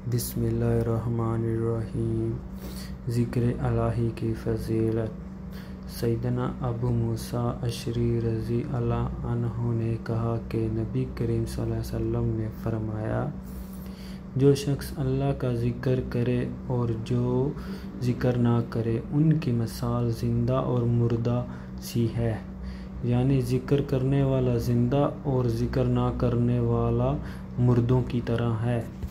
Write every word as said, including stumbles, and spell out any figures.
बिस्मिल्लाहिर्रहमानिर्रहीम। ज़िक्र इलाही की फ़ज़ीलत। सैयदना अबू मूसा अशरी रज़ी अल्लाह अन्हु ने कहा कि नबी करीम सल्लल्लाहु अलैहि वसल्लम ने फ़रमाया, जो शख्स अल्लाह का ज़िक्र करे और जो ज़िक्र ना करे उनकी मिसाल ज़िंदा और मुर्दा सी है। यानी ज़िक्र करने वाला ज़िंदा और ज़िक्र ना करने वाला मुर्दों की तरह है।